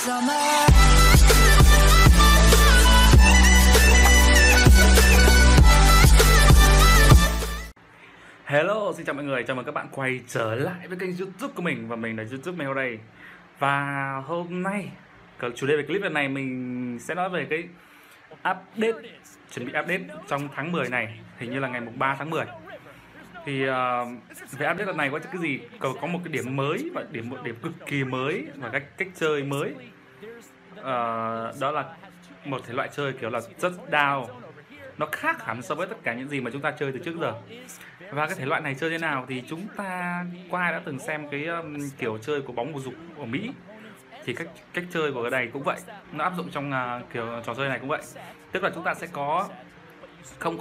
summer. Hello, xin chào mọi người, chào mừng các bạn quay trở lại với kênh YouTube của mình. Và mình là YouTube Mèo đây. Và hôm nay, chủ đề về clip lần này mình sẽ nói về cái update, chuẩn bị update trong tháng 10 này. Hình như là ngày 3 tháng 10. Thì về update lần này có cái gì? Có một cái điểm mới và một điểm cực kỳ mới và cách chơi mới. Đó là một thể loại chơi kiểu là Just Down. Nó khác hẳn so với tất cả những gì mà chúng ta chơi từ trước giờ. Và cái thể loại này chơi thế nào thì chúng ta qua đã từng xem cái kiểu chơi của bóng bầu dục ở Mỹ, thì cách chơi của cái này cũng vậy, nó áp dụng trong kiểu trò chơi này cũng vậy. Tức là chúng ta sẽ có không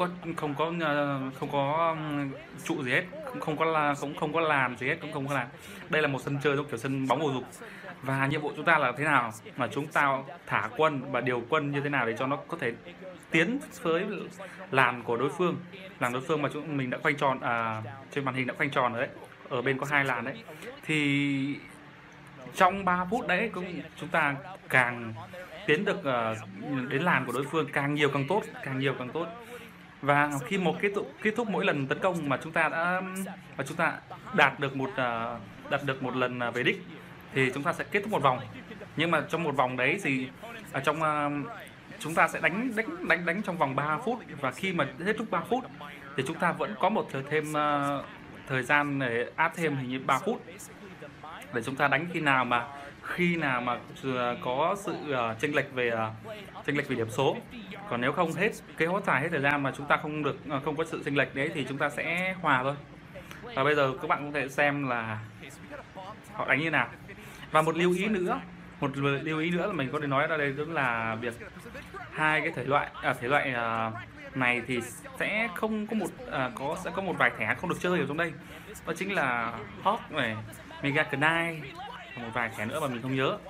có trụ gì hết, không có làm gì hết, cũng không có làm. Đây là một sân chơi giống kiểu sân bóng bầu dục, và nhiệm vụ chúng ta là thế nào mà chúng ta thả quân và điều quân như thế nào để cho nó có thể tiến với làn của đối phương, làn đối phương mà mình đã khoanh tròn, trên màn hình đã khoanh tròn rồi đấy, ở bên có 2 làn đấy. Thì trong 3 phút đấy chúng ta càng tiến được đến làn của đối phương càng nhiều càng tốt. Và khi kết thúc mỗi lần tấn công mà chúng ta đạt được một lần về đích thì chúng ta sẽ kết thúc một vòng. Nhưng mà trong một vòng đấy thì chúng ta sẽ đánh trong vòng 3 phút, và khi mà hết thúc 3 phút thì chúng ta vẫn có thời gian để áp thêm hình như 3 phút để chúng ta đánh khi nào mà có sự chênh lệch về điểm số. Còn nếu không hết cái hốt dài hết thời gian mà chúng ta không có sự chênh lệch đấy thì chúng ta sẽ hòa thôi. Và bây giờ các bạn có thể xem là họ đánh như nào. Và một lưu ý nữa là mình có thể nói ở đây, đó là việc hai cái thể loại này thì sẽ không có sẽ có một vài thẻ không được chơi ở trong đây. Đó chính là Hawk này, Mega Knight, và một vài thẻ nữa mà mình không nhớ.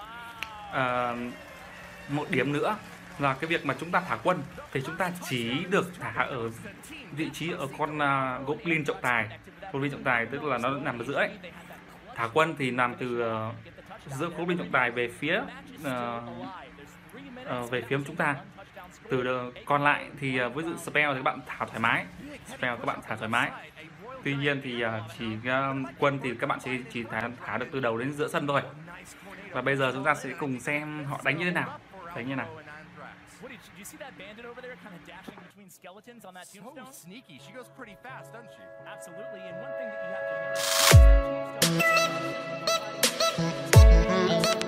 Một điểm nữa là cái việc mà chúng ta thả quân thì chúng ta chỉ được thả ở vị trí ở con Goblin trọng tài. Goblin trọng tài tức là nó nằm ở giữa ấy. Thả quân thì nằm từ giữa Goblin trọng tài về phía chúng ta. Từ còn lại thì ví dụ spell thì các bạn thả thoải mái. Tuy nhiên thì quân thì các bạn chỉ thả được từ đầu đến giữa sân thôi. Và bây giờ chúng ta sẽ cùng xem họ đánh như thế nào. What did you see that bandit over there kind of dashing between skeletons on that tombstone? So sneaky. She goes pretty fast, doesn't she? Absolutely. And one thing that you have to remember is that tombstone.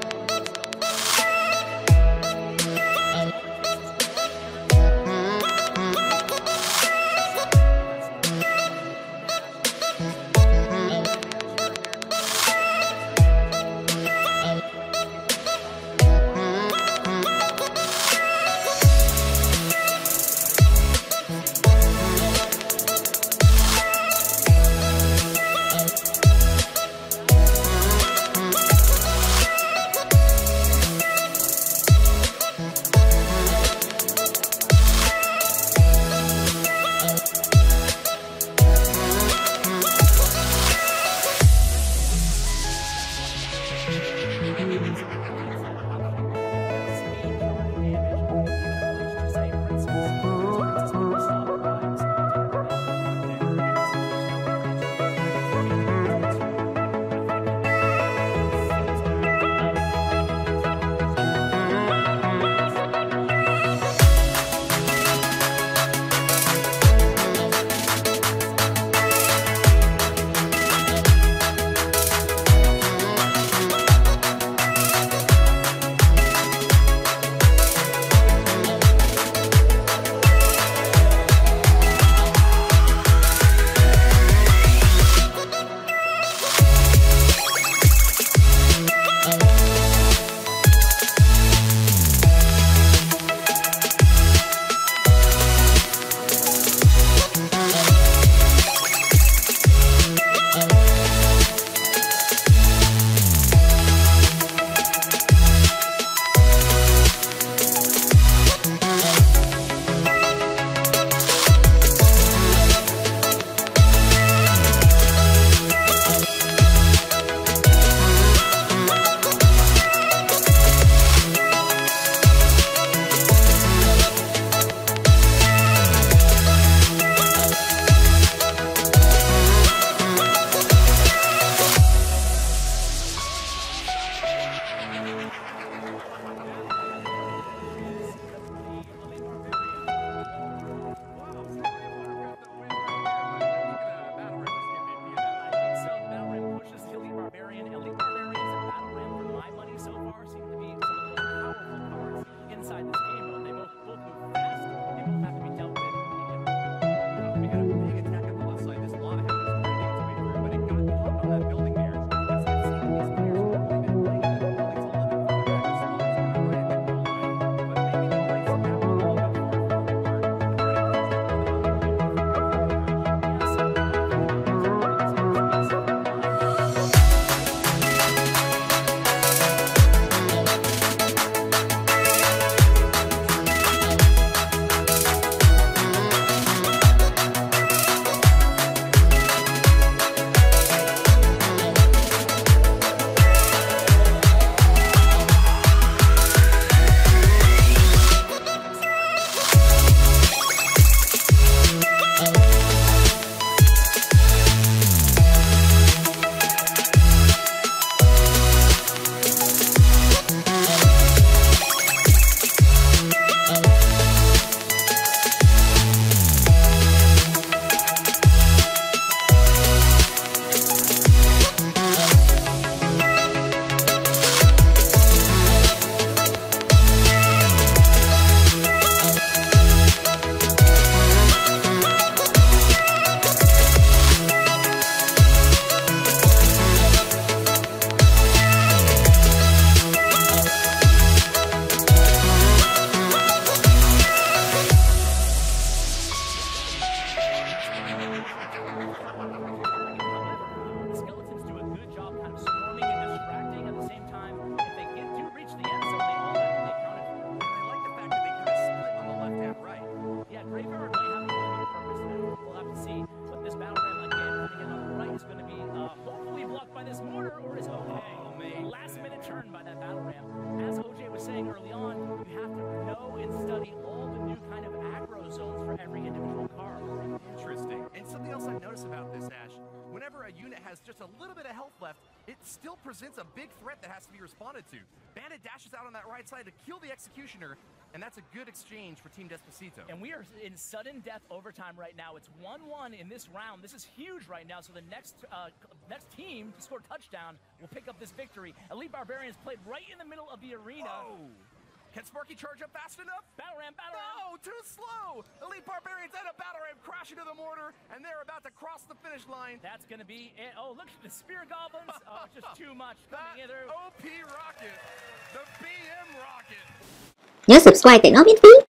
Barbarians and Battle Ram, for my money so far, seem to be some of the most powerful cards inside this game mode. They both move fast. They both have to be dealt with immediately. We had a big attack on the left side. This lot of houses trying to get its way through, but it got caught on that building there. It's not seeing these players who have really been playing that buildings a little bit further back. Slots are right at the goal line, but maybe they play some down a little bit far forward. The Skeletons do a good job kind of swarming and distracting at the same time. If they do reach the end zone, they all have to be accounted for. And I like the fact that they kind of split on the left and right. Yeah, Graveyard might have a little bit of purpose there. We'll have to see. But this Battle Ram, again, coming in on the right is going to be hopefully blocked by this mortar, or is okay. Oh, man. Last minute turn by that Battle Ram. As OJ was saying early on, you have to know and study all the new kind of aggro zones for every individual card. Interesting. And something else I've noticed about this, Ash, whenever a unit has just a little bit of health left, it still presents a big threat that has to be responded to. Bandit dashes out on that right side to kill the Executioner, and that's a good exchange for Team Despacito. And we are in sudden death overtime right now. It's 1-1 in this round. This is huge right now. So the next team to score a touchdown will pick up this victory. Elite Barbarians played right in the middle of the arena. Whoa! Can Sparky charge up fast enough? Battle Ram, Battle Ram. No, too slow! Elite Barbarians and a Battle Ram crash into the mortar, and they're about to cross the finish line. That's going to be it. Oh, look at the Spear Goblins. Oh, just too much That coming in there. OP rocket, the BM rocket. Nhớ subscribe để nó miễn phí.